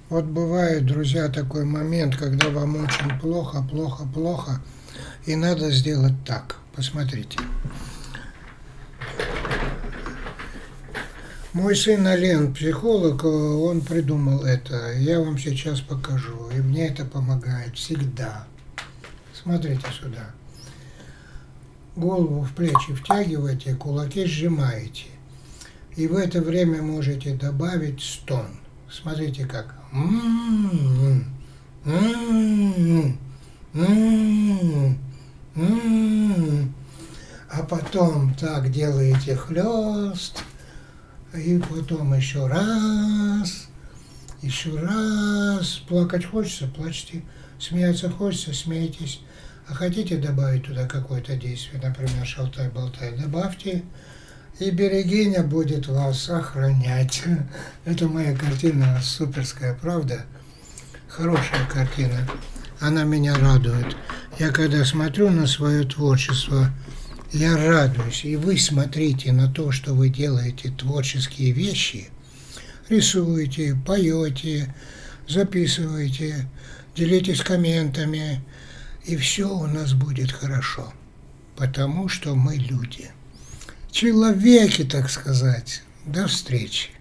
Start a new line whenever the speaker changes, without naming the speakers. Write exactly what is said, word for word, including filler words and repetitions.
Вот бывает, друзья, такой момент, когда вам очень плохо, плохо, плохо, и надо сделать так. Посмотрите. Мой сын Ален, психолог, он придумал это. Я вам сейчас покажу. И мне это помогает всегда. Смотрите сюда. Голову в плечи втягиваете, кулаки сжимаете. И в это время можете добавить стон. Смотрите как. А потом так делаете хлест. И потом еще раз. Еще раз. Плакать хочется, плачьте. Смеяться хочется, смейтесь. А хотите добавить туда какое-то действие, например, шалтай-болтай, добавьте. И берегиня будет вас охранять. Это моя картина суперская, правда? Хорошая картина. Она меня радует. Я когда смотрю на свое творчество, я радуюсь. И вы смотрите на то, что вы делаете творческие вещи. Рисуете, поете, записываете, делитесь комментами. И все у нас будет хорошо. Потому что мы люди. Человеки, так сказать. До встречи.